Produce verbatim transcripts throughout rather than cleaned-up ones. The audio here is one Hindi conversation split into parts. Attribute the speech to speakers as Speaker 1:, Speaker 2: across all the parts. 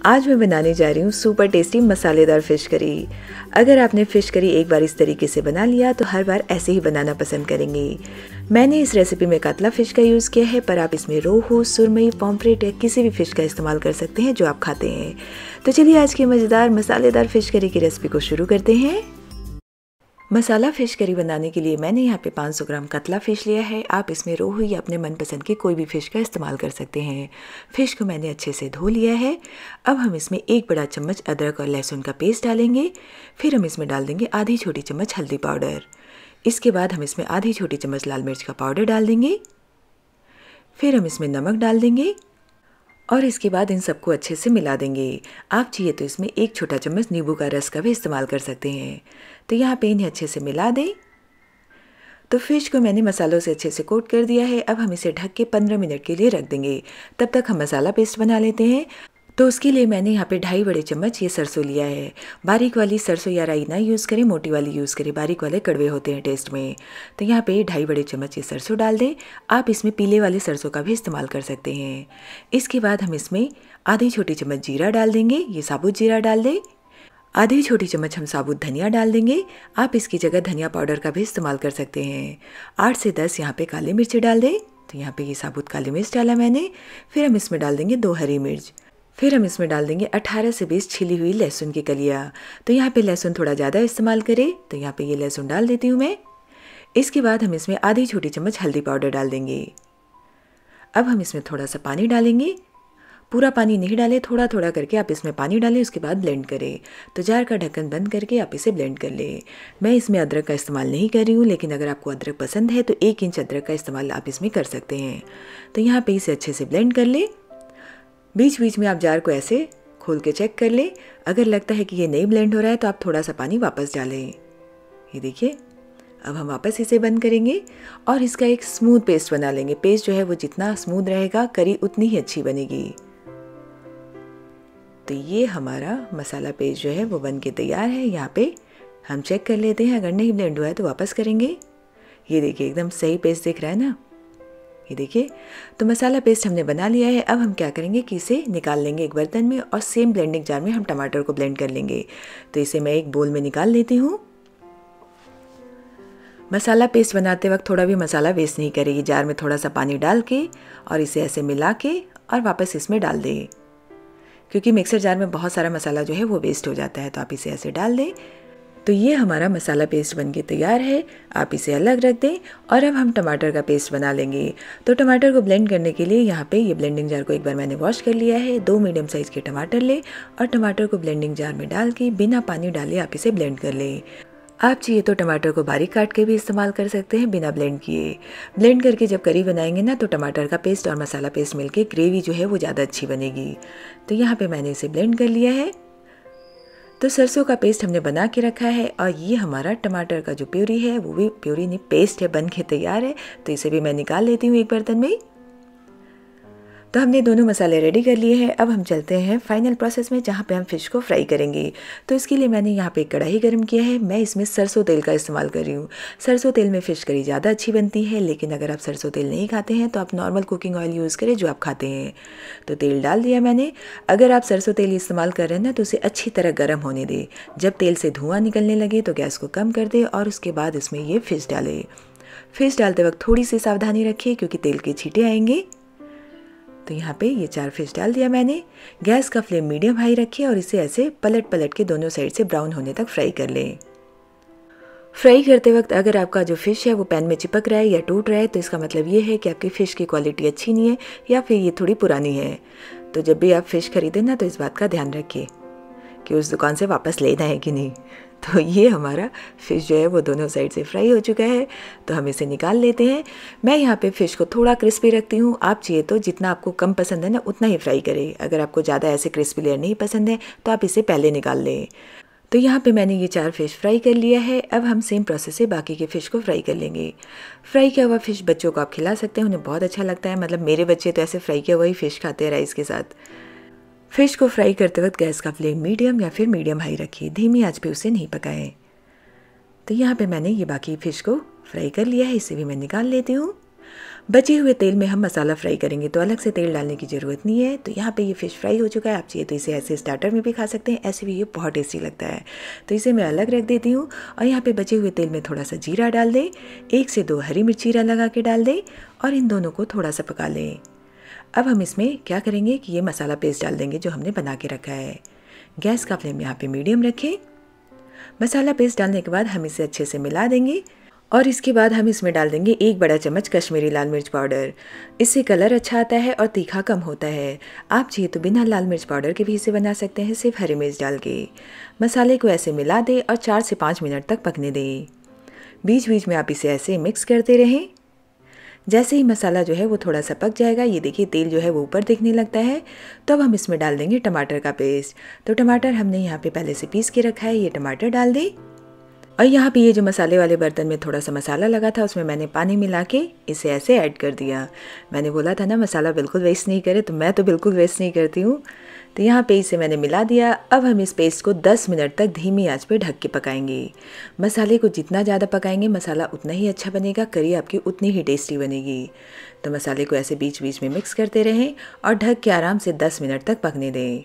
Speaker 1: आज मैं बनाने जा रही हूँ सुपर टेस्टी मसालेदार फ़िश करी। अगर आपने फ़िश करी एक बार इस तरीके से बना लिया तो हर बार ऐसे ही बनाना पसंद करेंगे। मैंने इस रेसिपी में कतला फ़िश का यूज़ किया है, पर आप इसमें रोहू, सुरमई, पॉम्फ्रेट या किसी भी फ़िश का इस्तेमाल कर सकते हैं जो आप खाते हैं। तो चलिए आज की मज़ेदार मसालेदार फ़िश करी की रेसिपी को शुरू करते हैं। मसाला फ़िश करी बनाने के लिए मैंने यहाँ पे पाँच सौ ग्राम कतला फ़िश लिया है। आप इसमें रोहू या अपने मनपसंद की कोई भी फ़िश का इस्तेमाल कर सकते हैं। फ़िश को मैंने अच्छे से धो लिया है। अब हम इसमें एक बड़ा चम्मच अदरक और लहसुन का पेस्ट डालेंगे। फिर हम इसमें डाल देंगे आधी छोटी चम्मच हल्दी पाउडर। इसके बाद हम इसमें आधी छोटी चम्मच लाल मिर्च का पाउडर डाल देंगे। फिर हम इसमें नमक डाल देंगे और इसके बाद इन सबको अच्छे से मिला देंगे। आप चाहिए तो इसमें एक छोटा चम्मच नींबू का रस का भी इस्तेमाल कर सकते हैं। तो यहाँ पे इन्हें अच्छे से मिला दें। तो फ़िश को मैंने मसालों से अच्छे से कोट कर दिया है। अब हम इसे ढक के पंद्रह मिनट के लिए रख देंगे। तब तक हम मसाला पेस्ट बना लेते हैं। तो उसके लिए मैंने यहाँ पे ढाई बड़े चम्मच ये सरसों लिया है। बारीक वाली सरसों या राई ना यूज़ करें, मोटी वाली यूज़ करें। बारीक वाले कड़वे होते हैं टेस्ट में। तो यहाँ पे ढाई बड़े चम्मच ये सरसों डाल दें। आप इसमें पीले वाले सरसों का भी इस्तेमाल कर सकते हैं। इसके बाद हम इसमें आधी छोटी चम्मच जीरा डाल देंगे। ये साबुत जीरा डाल दें। आधी छोटी चम्मच हम साबुत धनिया डाल देंगे। आप इसकी जगह धनिया पाउडर का भी इस्तेमाल कर सकते हैं। आठ से दस यहाँ पे काली मिर्च डाल दें। तो यहाँ पे ये साबुत काली मिर्च डाला मैंने। फिर हम इसमें डाल देंगे दो हरी मिर्च। फिर हम इसमें डाल देंगे अठारह से बीस छिली हुई लहसुन की कलियाँ। तो यहाँ पे लहसुन थोड़ा ज़्यादा इस्तेमाल करें। तो यहाँ पे ये लहसुन डाल देती हूँ मैं। इसके बाद हम इसमें आधी छोटी चम्मच हल्दी पाउडर डाल देंगे। अब हम इसमें थोड़ा सा पानी डालेंगे। पूरा पानी नहीं डालें, थोड़ा थोड़ा करके आप इसमें पानी डालें। उसके बाद ब्लेंड करें। तो जार का ढक्कन बंद करके आप इसे ब्लेंड कर लें। मैं इसमें अदरक का इस्तेमाल नहीं कर रही हूँ, लेकिन अगर आपको अदरक पसंद है तो एक इंच अदरक का इस्तेमाल आप इसमें कर सकते हैं। तो यहाँ पे इसे अच्छे से ब्लेंड कर लें। बीच बीच में आप जार को ऐसे खोल के चेक कर लें। अगर लगता है कि ये नहीं ब्लेंड हो रहा है तो आप थोड़ा सा पानी वापस डालें। ये देखिए, अब हम वापस इसे बंद करेंगे और इसका एक स्मूथ पेस्ट बना लेंगे। पेस्ट जो है वो जितना स्मूथ रहेगा करी उतनी ही अच्छी बनेगी। तो ये हमारा मसाला पेस्ट जो है वो बन के तैयार है। यहाँ पे हम चेक कर लेते हैं। अगर नहीं ब्लेंड हुआ है तो वापस करेंगे। ये देखिए, एकदम सही पेस्ट दिख रहा है ना। ये देखिए, तो मसाला पेस्ट हमने बना लिया है। अब हम क्या करेंगे कि इसे निकाल लेंगे एक बर्तन में और सेम ब्लेंडिंग जार में हम टमाटर को ब्लेंड कर लेंगे। तो इसे मैं एक बोल में निकाल लेती हूँ। मसाला पेस्ट बनाते वक्त थोड़ा भी मसाला वेस्ट नहीं करेगी। जार में थोड़ा सा पानी डाल के और इसे ऐसे मिला के और वापस इसमें डाल दें, क्योंकि मिक्सर जार में बहुत सारा मसाला जो है वो वेस्ट हो जाता है। तो आप इसे ऐसे डाल दें। तो ये हमारा मसाला पेस्ट बनके तैयार है। आप इसे अलग रख दें और अब हम टमाटर का पेस्ट बना लेंगे। तो टमाटर को ब्लेंड करने के लिए यहाँ पे ये ब्लेंडिंग जार को एक बार मैंने वॉश कर लिया है। दो मीडियम साइज़ के टमाटर ले और टमाटर को ब्लेंडिंग जार में डाल के बिना पानी डाले आप इसे ब्लेंड कर लें। आप चाहिए तो टमाटर को बारीक काट के भी इस्तेमाल कर सकते हैं बिना ब्लेंड किए। ब्लेंड करके जब करी बनाएंगे ना तो टमाटर का पेस्ट और मसाला पेस्ट मिलके ग्रेवी जो है वो ज़्यादा अच्छी बनेगी। तो यहाँ पे मैंने इसे ब्लेंड कर लिया है। तो सरसों का पेस्ट हमने बना के रखा है और ये हमारा टमाटर का जो प्यूरी है वो भी प्यूरी नहीं पेस्ट है बन के तैयार है। तो इसे भी मैं निकाल लेती हूँ एक बर्तन में। तो हमने दोनों मसाले रेडी कर लिए हैं। अब हम चलते हैं फाइनल प्रोसेस में, जहाँ पे हम फ़िश को फ्राई करेंगे। तो इसके लिए मैंने यहाँ पे एक कढ़ाई गर्म किया है। मैं इसमें सरसों तेल का इस्तेमाल कर रही हूँ। सरसों तेल में फ़िश करी ज़्यादा अच्छी बनती है, लेकिन अगर आप सरसों तेल नहीं खाते हैं तो आप नॉर्मल कुकिंग ऑयल यूज़ करें जो आप खाते हैं। तो तेल डाल दिया मैंने। अगर आप सरसों तेल इस्तेमाल कर रहे हैं ना तो उसे अच्छी तरह गर्म होने दें। जब तेल से धुआँ निकलने लगे तो गैस को कम कर दें और उसके बाद इसमें ये फ़िश डालें। फ़िश डालते वक्त थोड़ी सी सावधानी रखिए क्योंकि तेल के छींटे आएंगे। तो यहाँ पे ये चार फिश डाल दिया मैंने। गैस का फ्लेम मीडियम हाई रखिए और इसे ऐसे पलट पलट के दोनों साइड से ब्राउन होने तक फ्राई कर लें। फ्राई करते वक्त अगर आपका जो फ़िश है वो पैन में चिपक रहा है या टूट रहा है तो इसका मतलब ये है कि आपकी फ़िश की क्वालिटी अच्छी नहीं है या फिर ये थोड़ी पुरानी है। तो जब भी आप फ़िश खरीदें ना तो इस बात का ध्यान रखिए कि उस दुकान से वापस लेना है कि नहीं। तो ये हमारा फ़िश जो है वो दोनों साइड से फ्राई हो चुका है। तो हम इसे निकाल लेते हैं। मैं यहाँ पे फ़िश को थोड़ा क्रिस्पी रखती हूँ। आप चाहिए तो जितना आपको कम पसंद है ना उतना ही फ्राई करें। अगर आपको ज़्यादा ऐसे क्रिस्पी लेयर नहीं पसंद है तो आप इसे पहले निकाल लें। तो यहाँ पे मैंने ये चार फ़िश फ्राई कर लिया है। अब हम सेम प्रोसेस से बाकी के फ़िश को फ्राई कर लेंगे। फ्राई किया हुआ फ़िश बच्चों को आप खिला सकते हैं, उन्हें बहुत अच्छा लगता है। मतलब मेरे बच्चे तो ऐसे फ्राई किया हुआ ही फ़िश खाते हैं राइस के साथ। फ़िश को फ्राई करते वक्त गैस का फ्लेम मीडियम या फिर मीडियम हाई रखिए, धीमी आंच पे उसे नहीं पकाएं। तो यहाँ पे मैंने ये बाकी फ़िश को फ्राई कर लिया है, इसे भी मैं निकाल लेती हूँ। बचे हुए तेल में हम मसाला फ्राई करेंगे, तो अलग से तेल डालने की ज़रूरत नहीं है। तो यहाँ पे ये फ़िश फ्राई हो चुका है। आप चाहिए तो इसे ऐसे स्टार्टर में भी खा सकते हैं, ऐसे भी ये बहुत टेस्टी लगता है। तो इसे मैं अलग रख देती हूँ और यहाँ पे बचे हुए तेल में थोड़ा सा जीरा डाल दें, एक से दो हरी मिर्च चीरा लगा के डाल दें और इन दोनों को थोड़ा सा पका लें। अब हम इसमें क्या करेंगे कि ये मसाला पेस्ट डाल देंगे जो हमने बना के रखा है। गैस का फ्लेम यहाँ पे मीडियम रखें। मसाला पेस्ट डालने के बाद हम इसे अच्छे से मिला देंगे और इसके बाद हम इसमें डाल देंगे एक बड़ा चम्मच कश्मीरी लाल मिर्च पाउडर। इससे कलर अच्छा आता है और तीखा कम होता है। आप चाहिए तो बिना लाल मिर्च पाउडर के भी इसे बना सकते हैं, सिर्फ हरी मिर्च डाल के। मसाले को ऐसे मिला दें और चार से पाँच मिनट तक पकने दें। बीच बीच में आप इसे ऐसे मिक्स करते रहें। जैसे ही मसाला जो है वो थोड़ा सा पक जाएगा, ये देखिए तेल जो है वो ऊपर दिखने लगता है, तो अब हम इसमें डाल देंगे टमाटर का पेस्ट। तो टमाटर हमने यहाँ पे पहले से पीस के रखा है, ये टमाटर डाल दें। और यहाँ पे ये जो मसाले वाले बर्तन में थोड़ा सा मसाला लगा था, उसमें मैंने पानी मिला के इसे ऐसे ऐड कर दिया। मैंने बोला था ना मसाला बिल्कुल वेस्ट नहीं करे, तो मैं तो बिल्कुल वेस्ट नहीं करती हूँ। तो यहाँ पे इसे मैंने मिला दिया। अब हम इस पेस्ट को दस मिनट तक धीमी आंच पे ढक के पकाएंगे। मसाले को जितना ज़्यादा पकाएंगे मसाला उतना ही अच्छा बनेगा, करी आपकी उतनी ही टेस्टी बनेगी। तो मसाले को ऐसे बीच बीच में मिक्स करते रहें और ढक के आराम से दस मिनट तक पकने दें।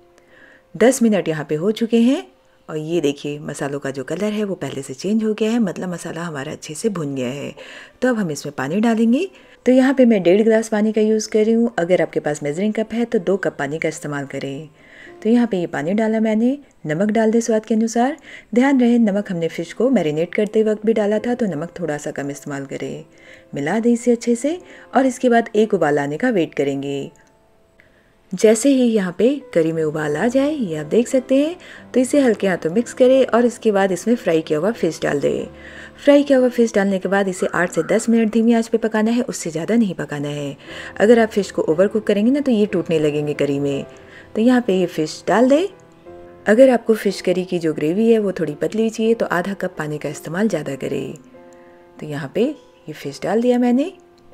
Speaker 1: दस मिनट यहाँ पे हो चुके हैं और ये देखिए मसालों का जो कलर है वो पहले से चेंज हो गया है, मतलब मसाला हमारा अच्छे से भुन गया है। तो अब हम इसमें पानी डालेंगे। तो यहाँ पे मैं डेढ़ गिलास पानी का यूज़ कर रही हूँ। अगर आपके पास मेजरिंग कप है तो दो कप पानी का इस्तेमाल करें। तो यहाँ पे ये पानी डाला मैंने। नमक डाल दें स्वाद के अनुसार। ध्यान रहे नमक हमने फ़िश को मैरिनेट करते वक्त भी डाला था, तो नमक थोड़ा सा कम इस्तेमाल करें। मिला दें इसे अच्छे से और इसके बाद एक उबाल आने का वेट करेंगे। जैसे ही यहाँ पे करी में उबाल आ जाए, ये आप देख सकते हैं, तो इसे हल्के हाथों मिक्स करें और इसके बाद इसमें फ्राई किया हुआ फ़िश डाल दें। फ्राई किया हुआ फ़िश डालने के बाद इसे आठ से दस मिनट धीमी आंच पे पकाना है, उससे ज़्यादा नहीं पकाना है। अगर आप फ़िश को ओवर कुक करेंगे ना तो ये टूटने लगेंगे करी में। तो यहाँ पे ये फ़िश डाल दें। अगर आपको फ़िश करी की जो ग्रेवी है वो थोड़ी पतली चाहिए तो आधा कप पानी का इस्तेमाल ज़्यादा करें। तो यहाँ पे ये फ़िश डाल दिया मैंने।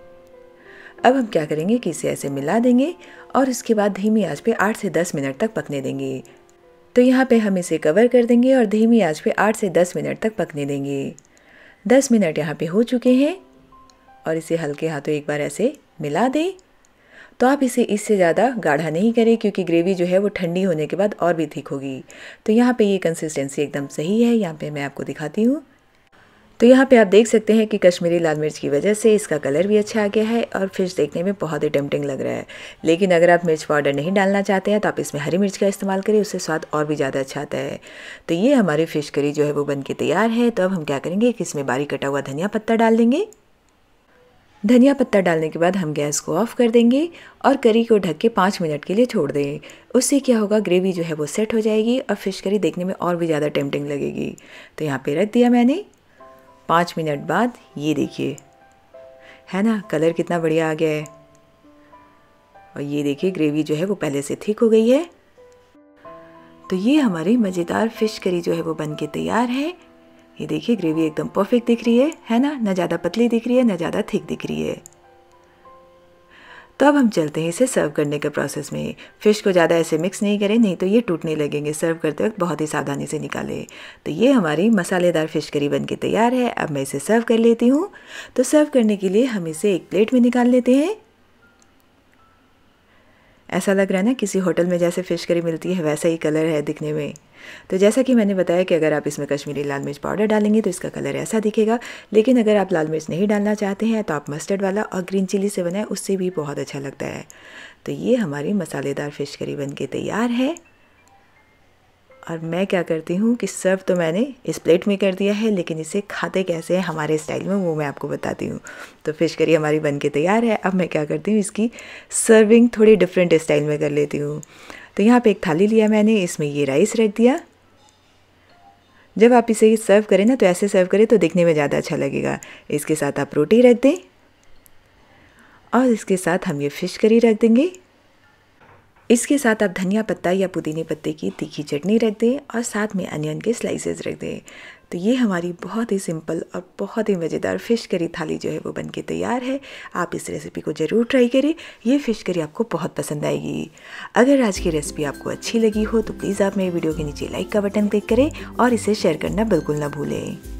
Speaker 1: अब हम क्या करेंगे कि इसे ऐसे मिला देंगे और इसके बाद धीमी आंच पे आठ से दस मिनट तक पकने देंगे। तो यहाँ पे हम इसे कवर कर देंगे और धीमी आंच पे आठ से दस मिनट तक पकने देंगे। दस मिनट यहाँ पे हो चुके हैं और इसे हल्के हाथों एक बार ऐसे मिला दें। तो आप इसे इससे ज़्यादा गाढ़ा नहीं करें क्योंकि ग्रेवी जो है वो ठंडी होने के बाद और भी थिक होगी। तो यहाँ पे ये कंसिस्टेंसी एकदम सही है। यहाँ पे मैं आपको दिखाती हूँ। तो यहाँ पे आप देख सकते हैं कि कश्मीरी लाल मिर्च की वजह से इसका कलर भी अच्छा आ गया है और फिश देखने में बहुत ही टेम्पटिंग लग रहा है। लेकिन अगर आप मिर्च पाउडर नहीं डालना चाहते हैं तो आप इसमें हरी मिर्च का इस्तेमाल करें, उससे स्वाद और भी ज़्यादा अच्छा आता है। तो ये हमारी फ़िश करी जो है वो बन के तैयार है। तो अब हम क्या करेंगे कि इसमें बारीक कटा हुआ धनिया पत्ता डाल देंगे। धनिया पत्ता डालने के बाद हम गैस को ऑफ कर देंगे और करी को ढक के पाँच मिनट के लिए छोड़ दें। उससे क्या होगा, ग्रेवी जो है वो सेट हो जाएगी और फ़िश करी देखने में और भी ज़्यादा टेम्पटिंग लगेगी। तो यहाँ पे रख दिया मैंने। पाँच मिनट बाद ये देखिए, है ना, कलर कितना बढ़िया आ गया है। और ये देखिए ग्रेवी जो है वो पहले से थिक हो गई है। तो ये हमारी मज़ेदार फ़िश करी जो है वो बन के तैयार है। ये देखिए ग्रेवी एकदम परफेक्ट दिख रही है है ना, ना ज़्यादा पतली दिख रही है ना ज़्यादा थिक दिख रही है। तो अब हम चलते हैं इसे सर्व करने के प्रोसेस में। फ़िश को ज़्यादा ऐसे मिक्स नहीं करें, नहीं तो ये टूटने लगेंगे। सर्व करते वक्त बहुत ही सावधानी से निकालें। तो ये हमारी मसालेदार फ़िश करी बन के तैयार है। अब मैं इसे सर्व कर लेती हूँ। तो सर्व करने के लिए हम इसे एक प्लेट में निकाल लेते हैं। ऐसा लग रहा है ना किसी होटल में जैसे फ़िश करी मिलती है वैसा ही कलर है दिखने में। तो जैसा कि मैंने बताया कि अगर आप इसमें कश्मीरी लाल मिर्च पाउडर डालेंगे तो इसका कलर ऐसा दिखेगा। लेकिन अगर आप लाल मिर्च नहीं डालना चाहते हैं तो आप मस्टर्ड वाला और ग्रीन चिली से बनाएं, उससे भी बहुत अच्छा लगता है। तो ये हमारी मसालेदार फ़िश करी बन के तैयार है। और मैं क्या करती हूँ कि सर्व तो मैंने इस प्लेट में कर दिया है, लेकिन इसे खाते कैसे हैं हमारे स्टाइल में वो मैं आपको बताती हूँ। तो फ़िश करी हमारी बन के तैयार है। अब मैं क्या करती हूँ, इसकी सर्विंग थोड़ी डिफरेंट स्टाइल में कर लेती हूँ। तो यहाँ पे एक थाली लिया मैंने, इसमें ये राइस रख दिया। जब आप इसे सर्व करें ना तो ऐसे सर्व करें तो दिखने में ज़्यादा अच्छा लगेगा। इसके साथ आप रोटी रख दें और इसके साथ हम ये फ़िश करी रख देंगे। इसके साथ आप धनिया पत्ता या पुदीने पत्ते की तीखी चटनी रख दें और साथ में अनियन के स्लाइसेस रख दें। तो ये हमारी बहुत ही सिंपल और बहुत ही मज़ेदार फ़िश करी थाली जो है वो बन के तैयार है। आप इस रेसिपी को ज़रूर ट्राई करें। ये फ़िश करी आपको बहुत पसंद आएगी। अगर आज की रेसिपी आपको अच्छी लगी हो तो प्लीज़ आप मेरे वीडियो के नीचे लाइक का बटन क्लिक करें और इसे शेयर करना बिल्कुल ना भूलें।